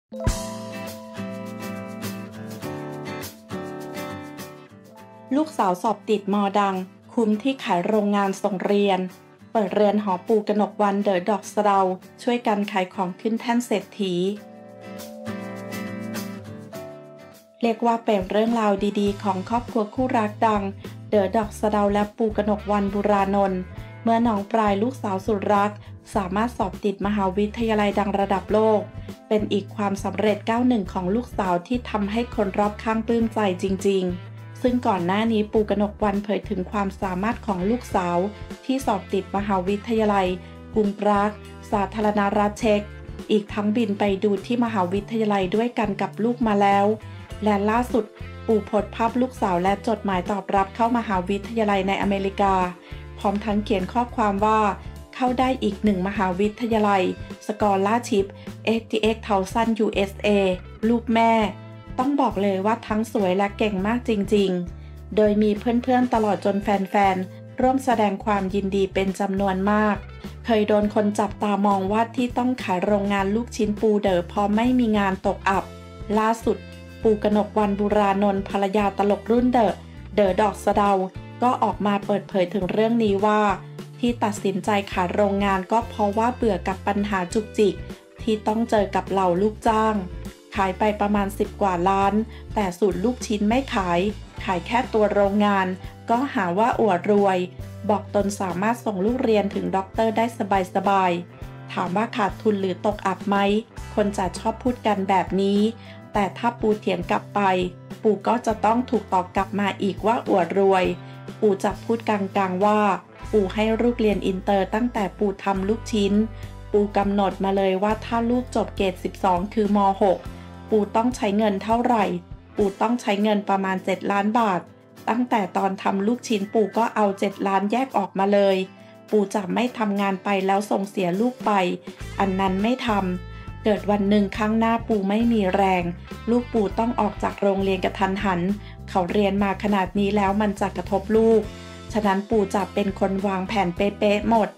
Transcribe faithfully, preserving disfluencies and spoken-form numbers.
ลูกสาวสอบติดมอดังคุ้มที่ขายโรงงานส่งเรียนเปิดเรือนหอปูกนกวันเดอะดอกสะเดาช่วยกันขายของขึ้นแท่นเศรษฐีเรียกว่าเป็นเรื่องราวดีๆของครอบครัวคู่รักดังเดอะดอกสะเดาและปูกนกวันบุรานนท์เมื่อน้องปลายลูกสาวสุดรักสามารถสอบติดมหาวิทยาลัยดังระดับโลกเป็นอีกความสำเร็จก้าวหนึ่งของลูกสาวที่ทำให้คนรอบข้างปลื้มใจจริงๆซึ่งก่อนหน้านี้ปูกนกวันเผยถึงความสามารถของลูกสาวที่สอบติดมหาวิทยาลัยกรุงปรากสาธารณรัฐเช็กอีกทั้งบินไปดูที่มหาวิทยาลัยด้วยกันกับลูกมาแล้วและล่าสุดปู่โพสต์ภาพลูกสาวและจดหมายตอบรับเข้ามหาวิทยาลัยในอเมริกาพร้อมทั้งเขียนข้อความว่าเข้าได้อีกหนึ่งมหาวิทยาลัย Scholarship แปดสิบแปดพัน ยู เอส เอ ลูกแม่ต้องบอกเลยว่าทั้งสวยและเก่งมากจริงๆโดยมีเพื่อนๆตลอดจนแฟนๆร่วมแสดงความยินดีเป็นจำนวนมากเคยโดนคนจับตามองว่าที่ต้องขายโรงงานลูกชิ้นปูเด๋อเพราะไม่มีงานตกอับล่าสุดปูกนกวันบุรานนท์ภรรยาตลกรุ่นเด๋อเด๋อดอกสะเดาก็ออกมาเปิดเผยถึงเรื่องนี้ว่าที่ตัดสินใจขายโรงงานก็เพราะว่าเบื่อกับปัญหาจุกจิกที่ต้องเจอกับเหล่าลูกจ้างขายไปประมาณสิบกว่าล้านแต่สูตรลูกชิ้นไม่ขายขายแค่ตัวโรงงานก็หาว่าอวดรวยบอกตนสามารถส่งลูกเรียนถึงด็อกเตอร์ได้สบายๆถามว่าขาดทุนหรือตกอับไหมคนจะชอบพูดกันแบบนี้แต่ถ้าปูเถียงกลับไปปูก็จะต้องถูกตอบกลับมาอีกว่าอวดรวยปูจะพูดกลางๆว่าปูให้ลูกเรียนอินเตอร์ตั้งแต่ปูทำลูกชิ้นปูกำหนดมาเลยว่าถ้าลูกจบเกรดสิบสองคือม หกปูต้องใช้เงินเท่าไหร่ปูต้องใช้เงินประมาณเจ็ดล้านบาทตั้งแต่ตอนทำลูกชิ้นปูก็เอาเจ็ดล้านแยกออกมาเลยปูจะไม่ทำงานไปแล้วส่งเสียลูกไปอันนั้นไม่ทำเกิดวันหนึ่งข้างหน้าปูไม่มีแรงลูกปูต้องออกจากโรงเรียนกระทันหันเขาเรียนมาขนาดนี้แล้วมันจะกระทบลูกฉะนั้นปูจะเป็นคนวางแผนเป๊ะๆหมด